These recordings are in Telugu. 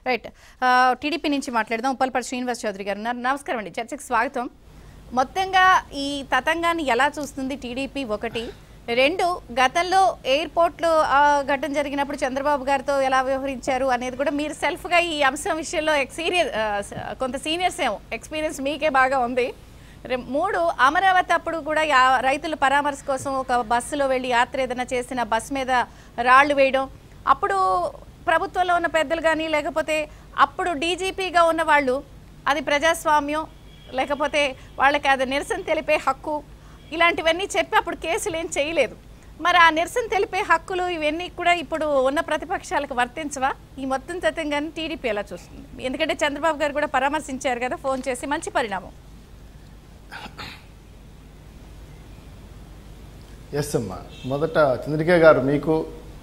రైట్. టీడీపీ నుంచి మాట్లాడదాం. ఉప్పలపతి శ్రీనివాస్ చౌదరి గారు ఉన్నారు. నమస్కారం అండి, చర్చకు స్వాగతం. మొత్తంగా ఈ తతంగాన్ని ఎలా చూస్తుంది టీడీపీ? ఒకటి. రెండు, గతంలో ఎయిర్పోర్ట్లో ఘటన జరిగినప్పుడు చంద్రబాబు గారితో ఎలా వ్యవహరించారు అనేది కూడా మీరు సెల్ఫ్గా ఈ అంశం విషయంలో కొంత సీనియర్స్ ఏమో ఎక్స్పీరియన్స్ మీకే బాగా ఉంది. మూడు, అమరావతి అప్పుడు కూడా రైతుల పరామర్శ కోసం ఒక బస్సులో వెళ్ళి యాత్ర ఏదైనా చేసిన బస్సు మీద రాళ్లు వేయడం, అప్పుడు ప్రభుత్వంలో ఉన్న పెద్దలు కానీ లేకపోతే అప్పుడు డీజీపీగా ఉన్న వాళ్ళు అది ప్రజాస్వామ్యం లేకపోతే వాళ్ళకి అది నిరసన తెలిపే హక్కు ఇలాంటివన్నీ చెప్పి అప్పుడు కేసులు ఏం చేయలేదు. మరి ఆ నిరసన తెలిపే హక్కులు ఇవన్నీ కూడా ఇప్పుడు ఉన్న ప్రతిపక్షాలకు వర్తించవా? ఈ మొత్తం తతంగాన్ని టీడీపీ ఎలా చూస్తుంది? ఎందుకంటే చంద్రబాబు గారు కూడా పరామర్శించారు కదా ఫోన్ చేసి, మంచి పరిణామం. ఎస్ అమ్మా, మొదట చంద్రిక గారు మీకు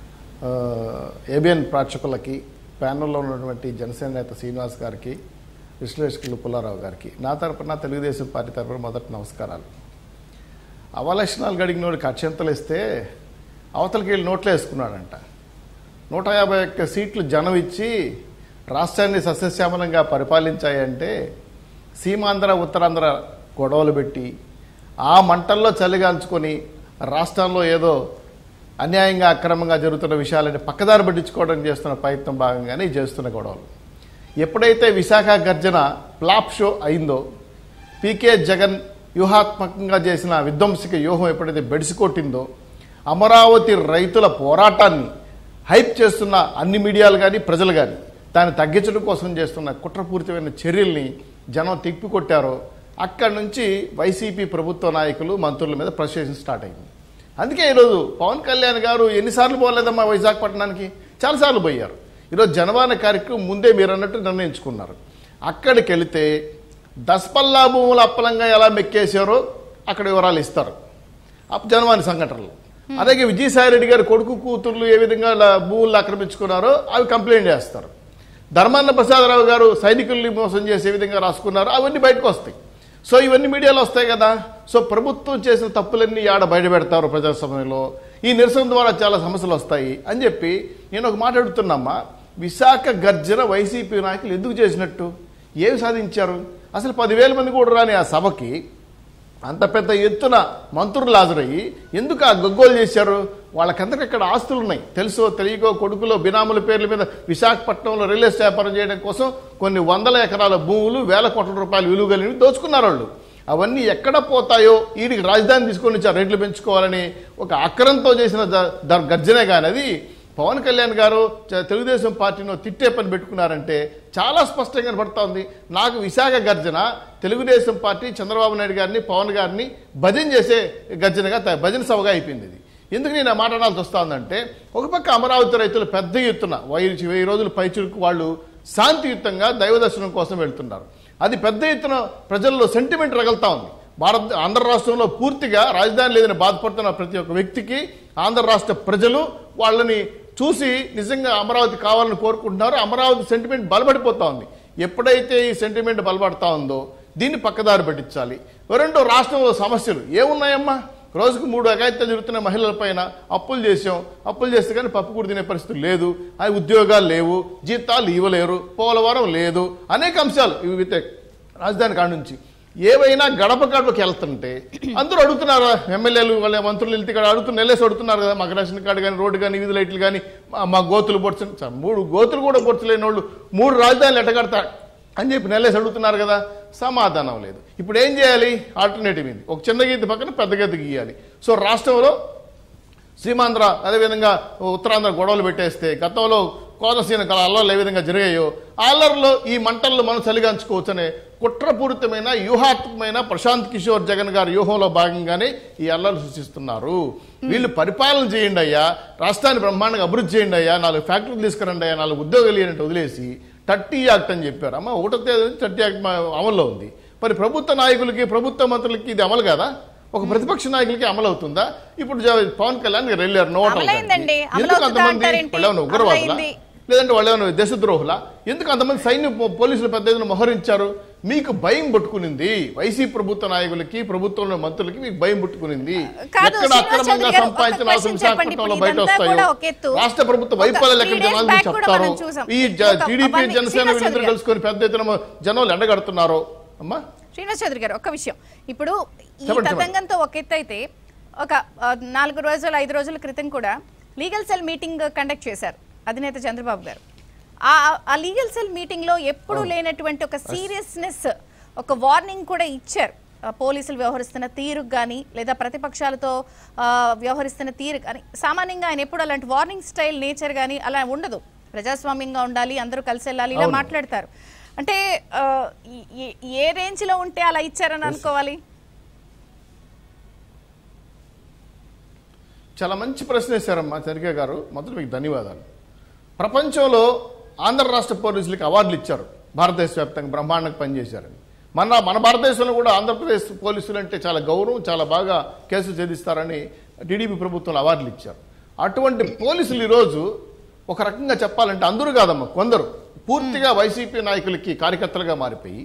ఏబిఎన్ ప్రేక్షకులకి, ప్యానల్లో ఉన్నటువంటి జనసేన నేత శ్రీనివాస్ గారికి, విశ్లేషకులు పుల్లారావు గారికి నా తరపున తెలుగుదేశం పార్టీ తరపున మొదటి నమస్కారాలు. అవలక్షణాలు గడిగినోడికి అక్షంతలు ఇస్తే అవతలకి వెళ్ళి నోట్లో వేసుకున్నాడంట. 151 సీట్లు జనం ఇచ్చి రాష్ట్రాన్ని సస్యశ్యామలంగా పరిపాలించాయంటే సీమాంధ్ర ఉత్తరాంధ్ర గొడవలు పెట్టి ఆ మంటల్లో చలిగాల్చుకొని రాష్ట్రంలో ఏదో అన్యాయంగా అక్రమంగా జరుగుతున్న విషయాలని పక్కదారి పట్టించుకోవడం చేస్తున్న ప్రయత్నం భాగంగానే చేస్తున్న గొడవలు. ఎప్పుడైతే విశాఖ గర్జన ఫ్లాప్ షో అయిందో, పీకే జగన్ వ్యూహాత్మకంగా చేసిన విధ్వంసక వ్యూహం ఎప్పుడైతే బెడిసికొట్టిందో, అమరావతి రైతుల పోరాటాన్ని హైప్ చేస్తున్న అన్ని మీడియాలు కానీ ప్రజలు కానీ దాన్ని తగ్గించడం కోసం చేస్తున్న కుట్రపూరితమైన చర్యల్ని జనం తిప్పికొట్టారో అక్కడి నుంచి వైసీపీ ప్రభుత్వ నాయకులు మంత్రుల మీద ప్రెషర్ స్టార్ట్ అయింది. అందుకే ఈరోజు పవన్ కళ్యాణ్ గారు ఎన్నిసార్లు పోలేదమ్మా విశాఖపట్నానికి? చాలాసార్లు పోయారు. ఈరోజు జనవాన కార్యక్రమం ముందే మీరు అన్నట్టు నిర్ణయించుకున్నారు. అక్కడికి వెళితే దసపల్లా భూములు అప్పలంగా ఎలా మెక్కేశారో అక్కడ వివరాలు ఇస్తారు జనవాణి సంఘటనలు. అలాగే విజయసాయిరెడ్డి గారు కొడుకు కూతుర్లు ఏ విధంగా భూములు ఆక్రమించుకున్నారో అవి కంప్లైంట్ చేస్తారు. ధర్మాన ప్రసాదరావు గారు సైనికుల్ని మోసం చేసే విధంగా రాసుకున్నారు, అవన్నీ బయటకు వస్తాయి. సో ఇవన్నీ మీడియాలో వస్తాయి కదా. సో ప్రభుత్వం చేసిన తప్పులన్నీ ఆడ బయట పెడతారు ప్రజాస్వామ్యంలో. ఈ నిరసన ద్వారా చాలా సమస్యలు వస్తాయి అని చెప్పి నేను ఒక మాట అడుగుతున్నామ్మా. విశాఖ గర్జన వైసీపీ నాయకులు ఎందుకు చేసినట్టు? ఏమి సాధించారు? అసలు 10,000 మంది కూడా రాని ఆ సభకి అంత పెద్ద ఎత్తున మంత్రులు హాజరయ్యి ఎందుకు ఆ గగ్గోలు చేశారు? వాళ్ళకందరికీ ఇక్కడ ఆస్తులు ఉన్నాయి, తెలుసో తెలియకో కొడుకులో బినాముల పేర్ల మీద విశాఖపట్నంలో రియల్ ఎస్టేట్ వ్యాపారం చేయడం కోసం కొన్ని 100 ఎకరాల భూములు, వేల కోట్ల రూపాయలు విలువ కలిగినవి దోచుకున్నారు వాళ్ళు. అవన్నీ ఎక్కడ పోతాయో, వీడికి రాజధాని తీసుకొని వచ్చి రేట్లు పెంచుకోవాలని ఒక అక్రంతో చేసిన గర్జనే కానీ అది పవన్ కళ్యాణ్ గారు తెలుగుదేశం పార్టీలో తిట్టే పని పెట్టుకున్నారంటే చాలా స్పష్టంగా కనబడతా ఉంది. నాకు విశాఖ గర్జన తెలుగుదేశం పార్టీ చంద్రబాబు నాయుడు గారిని, పవన్ గారిని భజన చేసే గర్జనగా భజన సభగా అయిపోయింది. ఇది ఎందుకు నేను మాట్లాడాల్సి వస్తా ఉందంటే, ఒక పక్క అమరావతి రైతులు పెద్ద ఎత్తున 1000 రోజుల పైచురుకు వాళ్ళు శాంతియుతంగా దైవ దర్శనం కోసం వెళ్తున్నారు. అది పెద్ద ఎత్తున ప్రజల్లో సెంటిమెంట్ రగులుతా ఉంది. ఆంధ్ర రాష్ట్రంలో పూర్తిగా రాజధాని లేదని బాధపడుతున్న ప్రతి ఒక్క వ్యక్తికి ఆంధ్ర రాష్ట్ర ప్రజలు వాళ్ళని చూసి నిజంగా అమరావతి కావాలని కోరుకుంటున్నారు. అమరావతి సెంటిమెంట్ బలపడిపోతా ఉంది. ఎప్పుడైతే ఈ సెంటిమెంట్ బలపడతా ఉందో దీన్ని పక్కదారి పట్టించాలి. రెండో, రాష్ట్రంలో సమస్యలు ఏమున్నాయమ్మా? రోజుకు 3 అఘాయిత్యాలు జరుగుతున్న మహిళల పైన అప్పులు చేస్తే కానీ పప్పు కూడా తినే పరిస్థితి లేదు, అవి ఉద్యోగాలు లేవు, జీతాలు ఇవ్వలేరు, పోలవరం లేదు, అనేక అంశాలు ఇవి రాజధాని కాడ నుంచి ఏవైనా గడప గడపకి వెళ్తుంటే అందరూ అడుగుతున్నారు. ఎమ్మెల్యేలు వాళ్ళ మంత్రులు వెళ్తే ఇక్కడ నెల్లేసి అడుగుతున్నారు కదా, మాకు రేషన్ కార్డు కానీ, రోడ్డు కానీ, వీధి లైట్లు కానీ, మా గోతులు పొడిచి 3 గోతులు కూడా పొడిచలేని వాళ్ళు 3 రాజధానులు ఎట్టగడతారు అని చెప్పి నెల్లేసి అడుగుతున్నారు కదా. సమాధానం లేదు. ఇప్పుడు ఏం చేయాలి? ఆల్టర్నేటివ్ ఇది. ఒక చిన్న గీత పక్కన పెద్ద గీత గీయాలి. సో రాష్ట్రంలో సీమాంధ్ర అదేవిధంగా ఉత్తరాంధ్ర గొడవలు పెట్టేస్తే గతంలో కోనసీమ అల్లర్లు ఏ విధంగా జరిగాయో ఆ అల్లర్లో ఈ మంటల్లో మనం చలిగాంచుకోవచ్చనే కుట్రపూరితమైన వ్యూహాత్మకమైన ప్రశాంత్ కిషోర్ జగన్ గారి వ్యూహంలో భాగంగానే ఈ అల్లర్లు సృష్టిస్తున్నారు. వీళ్ళు పరిపాలన చేయండి అయ్యా, రాష్ట్రాన్ని బ్రహ్మాండంగా అభివృద్ధి చేయండి అయ్యా, 4 ఫ్యాక్టరీలు తీసుకురండి అయ్యా, 4 ఉద్యోగాలు ఇవ్వనంటే వదిలేసి 30 యాక్ట్ అని చెప్పారు. అమ్మ 1వ తేదీ 30 యాక్ట్ అమల్లో ఉంది. మరి ప్రభుత్వ నాయకులకి, ప్రభుత్వ మంత్రులకి ఇది అమలు కాదా? ఒక ప్రతిపక్ష నాయకులకి అమలు అవుతుందా? ఇప్పుడు పవన్ కళ్యాణ్ గారు వెళ్ళారు, ఎందుకు అంతమంది వాళ్ళు ఉగ్రవాదులా లేదంటే వాళ్ళు ఏమైనా దేశద్రోహులా? ఎందుకు అంతమంది సైన్య పోలీసులు పెద్ద ఎత్తున మోహరించారు? మీకు భయం పట్టుకునింది. వైసీపీ ప్రభుత్వ నాయకులకి, ప్రభుత్వంలో మంత్రులకి మీకు భయం పట్టుకునింది. ఎక్కడ అక్రమంగా సంపాదించిన ఆస్తులు విశాఖపట్నంలో బయట వస్తాయో, రాష్ట్ర ప్రభుత్వ వైఫల్యాలు ఎక్కడ జనాలు చెప్తారో, ఈ టీడీపీ జనసేన వీళ్ళిద్దరు కలుసుకొని పెద్ద ఎత్తున జనాలు ఎండగడుతున్నారో. అమ్మా శ్రీనివాస్ చౌదరి గారు, ఒక్క విషయం. ఇప్పుడు ఈ తతంగంతో ఒక ఎత్తు అయితే, ఒక 4 రోజులు 5 రోజుల క్రితం కూడా లీగల్ సెల్ మీటింగ్ కండక్ట్ చేశారు అధినేత చంద్రబాబు గారు. ఆ లీగల్ సెల్ మీటింగ్ లో ఎప్పుడు లేనటువంటి ఒక సీరియస్నెస్, ఒక వార్నింగ్ కూడా ఇచ్చారు. పోలీసులు వ్యవహరిస్తున్న తీరు కానీ, లేదా ప్రతిపక్షాలతో వ్యవహరిస్తున్న తీరు కానీ, సామాన్యంగా ఆయన ఎప్పుడు అలాంటి వార్నింగ్ స్టైల్ నేచర్ కానీ అలా ఉండదు. ప్రజాస్వామ్యంగా ఉండాలి, అందరూ కలిసి వెళ్ళాలి, ఇలా మాట్లాడతారు. అంటే ఏ రేంజ్ లో ఉంటే అలా ఇచ్చారని అనుకోవాలి? చాలా మంచి ప్రశ్న వేశారమ్మా చరిక గారు. మొదలు మీకు ధన్యవాదాలు. ప్రపంచంలో ఆంధ్ర రాష్ట్ర పోలీసులకి అవార్డులు ఇచ్చారు. భారతదేశ వ్యాప్తంగా బ్రహ్మాండంగా పనిచేశారని. మన భారతదేశంలో కూడా ఆంధ్రప్రదేశ్ పోలీసులు అంటే చాలా గౌరవం, చాలా బాగా కేసులు ఛేదిస్తారని టీడీపీ ప్రభుత్వంలో అవార్డులు ఇచ్చారు. అటువంటి పోలీసులు ఈరోజు ఒక రకంగా చెప్పాలంటే అందరూ కాదమ్మా, కొందరు పూర్తిగా వైసీపీ నాయకులకి కార్యకర్తలుగా మారిపోయి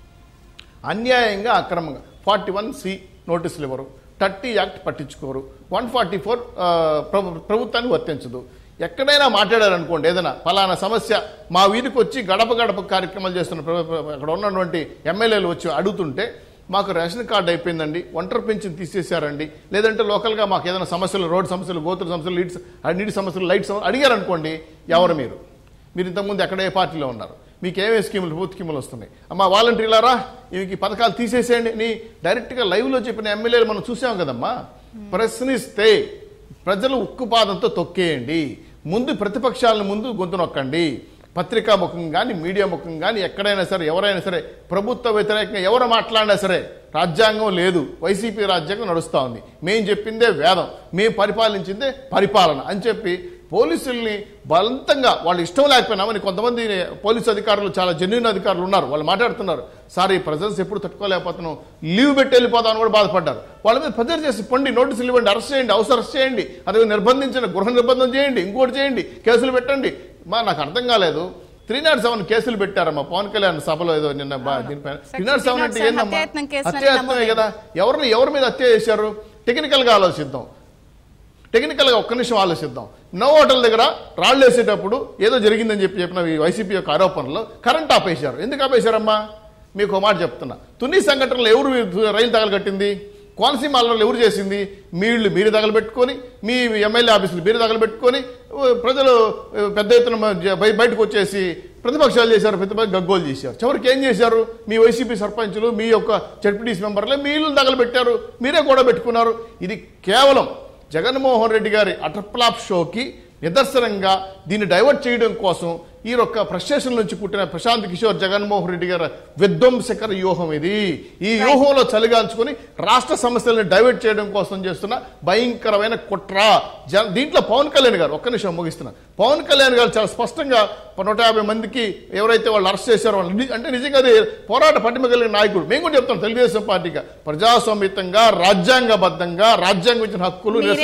అన్యాయంగా, అక్రమంగా 41C నోటీసులు ఇవ్వరు, 30 యాక్ట్ పట్టించుకోరు, 144 ప్రభుత్వాన్ని వర్తించదు. ఎక్కడైనా మాట్లాడారనుకోండి, ఏదైనా ఫలానా సమస్య మా వీధికి వచ్చి గడప గడప కార్యక్రమాలు చేస్తున్న అక్కడ ఉన్నటువంటి ఎమ్మెల్యేలు వచ్చి అడుగుతుంటే, మాకు రేషన్ కార్డు అయిపోయిందండి, ఒంటరి పెన్షన్ తీసేశారండి, లేదంటే లోకల్గా మాకు ఏదైనా సమస్యలు, రోడ్డు సమస్యలు, గోతుల సమస్యలు, నీటి సమస్యలు, లైట్ సమస్యలు అడిగారనుకోండి, ఎవరు మీరు ఇంతకుముందు ఎక్కడ ఏ పార్టీలో ఉన్నారు, మీకు ఏమే స్కీములు, ప్రభుత్వ స్కీములు వస్తున్నాయి, అమ్మా వాలంటీర్లారా ఈ పథకాలు తీసేసేయండి అని డైరెక్ట్గా లైవ్లో చెప్పిన ఎమ్మెల్యేలు మనం చూసాం కదమ్మా. ప్రశ్నిస్తే ప్రజలు ఉక్కుపాదంతో తొక్కేయండి, ముందు ప్రతిపక్షాలను ముందు గొంతు నొక్కండి. పత్రికా ముఖం కానీ, మీడియా ముఖం కానీ, ఎక్కడైనా సరే ఎవరైనా సరే ప్రభుత్వ వ్యతిరేకంగా ఎవరు మాట్లాడినా సరే రాజ్యాంగం లేదు, వైసీపీ రాజ్యాంగం నడుస్తూ ఉంది, మేం చెప్పిందే వేదం, మేము పరిపాలించిందే పరిపాలన అని చెప్పి పోలీసుల్ని బలవంతంగా వాళ్ళు ఇష్టం లేకపోయినామని కొంతమంది పోలీసు అధికారులు, చాలా జెన్యూన్ అధికారులు ఉన్నారు, వాళ్ళు మాట్లాడుతున్నారు, సార్ ఈ ప్రజెన్స్ ఎప్పుడు తట్టుకోలేకపోతున్నాం, లీవ్ పెట్టి వెళ్ళిపోతామని కూడా బాధపడ్డారు. వాళ్ళ మీద ప్రెజర్ చేసి పొండి, నోటీసులు ఇవ్వండి, అరెస్ట్ చేయండి, అరెస్ట్ చేయండి, అదే నిర్బంధించిన గృహ నిర్బంధం చేయండి, ఇంకోటి చేయండి, కేసులు పెట్టండి. నాకు అర్థం కాలేదు. 307 కేసులు పెట్టారమ్మా పవన్ కళ్యాణ్ సభలో ఏదో నిన్న. దీనిపైన 307 అంటే ఏందమ్మా? హత్యాయత్నమే కదా. ఎవరి మీద హత్య చేశారు? టెక్నికల్గా ఆలోచిద్దాం, టెక్నికల్గా ఒక్క నిమిషం ఆలోచిద్దాం. నో హోటల్ దగ్గర రాళ్ళు వేసేటప్పుడు ఏదో జరిగిందని చెప్పిన వైసీపీ యొక్క ఆరోపణలో కరెంట్ ఆపేశారు. ఎందుకు ఆపేశారమ్మా? మీకు మాట చెప్తున్నా. తుని సంఘటనలో ఎవరు రైలు తగలగట్టింది? కోనసీమ అల్లర్లు ఎవరు చేసింది? మీరు తగలబెట్టుకొని, మీ ఎమ్మెల్యే ఆఫీసులు మీరు తగలబెట్టుకొని, ప్రజలు పెద్ద ఎత్తున బయటకు వచ్చేసి ప్రతిపక్షాలు చేశారు, ప్రతిపక్ష గగ్గోలు చేశారు. చివరికి ఏం చేశారు? మీ వైసీపీ సర్పంచులు, మీ యొక్క జడ్పీటీసీ మెంబర్లే మీ ఇల్లు తగలబెట్టారు, మీరే కూడా పెట్టుకున్నారు. ఇది కేవలం జగన్మోహన్ రెడ్డి గారి అటర్ప్లాప్ షోకి నిదర్శనంగా దీన్ని డైవర్ట్ చేయడం కోసం ఈ యొక్క ఫ్రస్ట్రేషన్ నుంచి పుట్టిన ప్రశాంత్ కిషోర్ జగన్మోహన్ రెడ్డి గారి విధ్వంసకర వ్యూహం ఇది. ఈ వ్యూహంలో చలిగాల్చుకుని రాష్ట్ర సమస్యలను డైవర్ట్ చేయడం కోసం చేస్తున్న భయంకరమైన కుట్ర. దీంట్లో పవన్ కళ్యాణ్ గారు, ఒక్క నిమిషం ముగిస్తున్నా, పవన్ కళ్యాణ్ గారు చాలా స్పష్టంగా 150 మందికి ఎవరైతే వాళ్ళు అరెస్ట్ చేశారో వాళ్ళు అంటే నిజంగా అది పోరాట పటిమ కలిగిన నాయకుడు. మేము కూడా చెప్తాం, తెలుగుదేశం పార్టీగా ప్రజాస్వామ్యంగా, రాజ్యాంగబద్ధంగా, రాజ్యాంగం ఇచ్చిన హక్కులు ఈ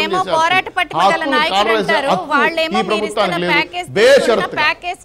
ప్రభుత్వానికి లేదు. బేషరతుగా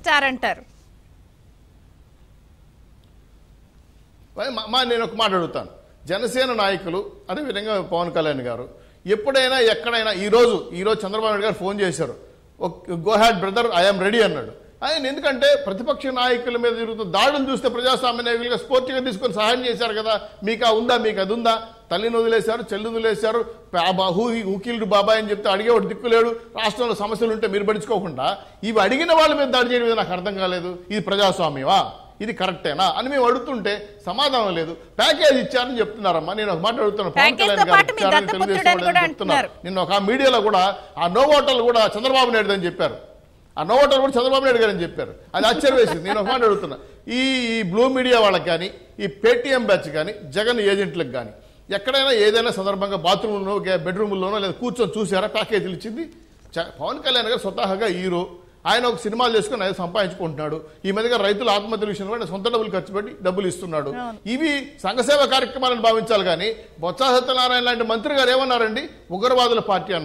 నేను ఒక మాట అడుగుతాను. జనసేన నాయకులు, అదేవిధంగా పవన్ కళ్యాణ్ గారు ఎప్పుడైనా ఎక్కడైనా ఈరోజు చంద్రబాబు నాయుడు గారు ఫోన్ చేశారు, go ahead brother I'm ready అన్నాడు ఆయన. ఎందుకంటే ప్రతిపక్ష నాయకుల మీద జరుగుతున్న దాడులు చూస్తే ప్రజాస్వామ్య నాయకులుగా స్ఫూర్తిగా తీసుకొని సహాయం చేశారు కదా. మీకు అది ఉందా? తల్లిని వదిలేశారు, చెల్లిని వదిలేశారు, హూకిల్డ్ బాబాయ్ అని చెప్తే అడిగేవాడు దిక్కులేడు. రాష్ట్రంలో సమస్యలు ఉంటే మీరు పడుచుకోకుండా ఇవి అడిగిన వాళ్ళ మీద దాడి చేయడం మీద నాకు అర్థం కాలేదు. ఇది ప్రజాస్వామ్యమా? ఇది కరెక్టేనా అని మేము అడుగుతుంటే సమాధానం లేదు. ప్యాకేజ్ ఇచ్చారని చెప్తున్నారమ్మా. నేను ఒక మాట అడుగుతున్నాను, పవన్ కళ్యాణ్ గారు ఇచ్చారని తెలుగుదేశం చెప్తున్నారు. నిన్న ఒక మీడియాలో కూడా ఆ నో ఓటర్లు కూడా చంద్రబాబు నాయుడు అని చెప్పారు. ఆ నో ఓటర్లు కూడా చంద్రబాబు నాయుడు గారు అని చెప్పారు. అది ఆశ్చర్యం వేసింది. నేను ఒక మాట అడుగుతున్నా, ఈ బ్లూ మీడియా వాళ్ళకి కానీ, ఈ పేటీఎం బ్యాచ్ కానీ, జగన్ ఏజెంట్లకు కానీ ఎక్కడైనా ఏదైనా సందర్భంగా బాత్రూంలోనో బెడ్రూమ్లోనో లేదా కూర్చొని చూసారా ప్యాకేజీలు ఇచ్చింది? పవన్ కళ్యాణ్ గారు స్వతహాగా హీరో, ఆయన ఒక సినిమాలు చేసుకుని ఆయన సంపాదించుకుంటున్నాడు. ఈ మధ్యగా రైతుల ఆత్మహత్యల విషయంలో సొంత డబ్బులు ఖర్చు పెట్టి డబ్బులు ఇస్తున్నాడు. ఇవి సంఘసేవ కార్యక్రమాలను భావించాలి కానీ బొత్స సత్యనారాయణ లాంటి మంత్రి గారు ఏమన్నారండి? ఉగ్రవాదుల పార్టీ అన్నారు.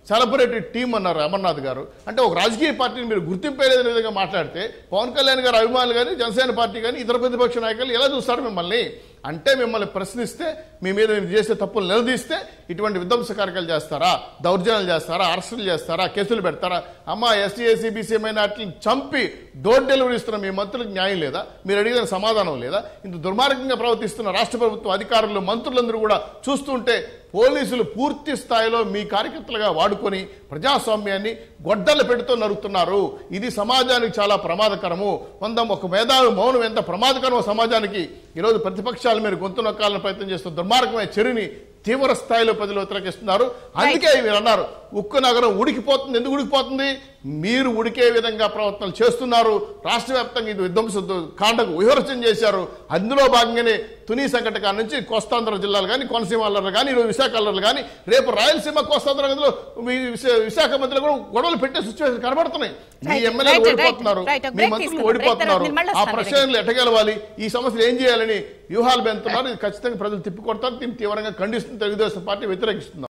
సెలబ్రేటెడ్ టీమ్ అన్నారు అమర్నాథ్ గారు. అంటే ఒక రాజకీయ పార్టీని మీరు గుర్తింపే లేని విధంగా మాట్లాడితే పవన్ కళ్యాణ్ గారు అభిమానులు కానీ జనసేన పార్టీ కానీ ఇతర ప్రతిపక్ష నాయకులు ఎలా చూస్తారు మిమ్మల్ని? అంటే మిమ్మల్ని ప్రశ్నిస్తే మీ మీద మీరు చేసే తప్పులు నిలదీస్తే ఇటువంటి విధ్వంస కార్యక్రమాలు చేస్తారా, దౌర్జన్యాలు చేస్తారా, అరెస్టులు చేస్తారా, కేసులు పెడతారా? అమ్మ ఎస్టీ ఎస్సీ బీసీ మైనార్టీలను చంపి డోర్ డెలివరీ ఇస్తున్న మీ మంత్రులకు న్యాయం లేదా? మీరు అడిగిన సమాధానం లేదా? ఇంత దుర్మార్గంగా ప్రవర్తిస్తున్న రాష్ట్ర ప్రభుత్వ అధికారులు మంత్రులందరూ కూడా చూస్తుంటే పోలీసులు పూర్తి స్థాయిలో మీ కార్యకర్తలుగా వాడుకొని ప్రజాస్వామ్యాన్ని గొడ్డలు పెడుతూ నరుకుతున్నారు. ఇది సమాజానికి చాలా ప్రమాదకరము. ఒక మేధావి మౌనం ఎంత ప్రమాదకరమో సమాజానికి ఈరోజు ప్రతిపక్షాలు మీరు గొంతు నొక్కాలని ప్రయత్నం చేస్తున్న దుర్మార్గమైన చర్యని తీవ్ర స్థాయిలో ప్రజలు వ్యతిరేకిస్తున్నారు. అందుకే మీరు అన్నారు ఉక్కు నగరం ఉడికిపోతుంది. ఎందుకు ఉడికిపోతుంది? మీరు ఉడికే విధంగా ప్రవర్తనలు చేస్తున్నారు. రాష్ట్ర వ్యాప్తంగా ఇది విధ్వంస కాండకు వివరచన చేశారు. అందులో భాగంగానే తుని సంఘటన నుంచి కోస్తాంధ్ర జిల్లాలు కానీ, కోనసీమ అల్లర్లు కానీ, ఈరోజు విశాఖ అల్లర్లు కానీ, రేపు రాయలసీమ కోస్తాంధ్ర విశాఖ మధ్యలో కూడా గొడవలు పెట్టే సిచ్యువేషన్ కనబడుతున్నాయి. మీ ఎమ్మెల్యేలు ఓడిపోతున్నారు, మీ మంత్రులు ఓడిపోతున్నారు. ఆ ప్రశ్నలు ఎట్టగలవాలి, ఈ సమస్యలు ఏం చేయాలని వ్యూహాలు పెంచుతున్నారు. ఇది ఖచ్చితంగా ప్రజలు తిప్పికొడతారు. దీన్ని తీవ్రంగా ఖండిస్తుంది తెలుగుదేశం పార్టీ, వ్యతిరేకిస్తున్నారు.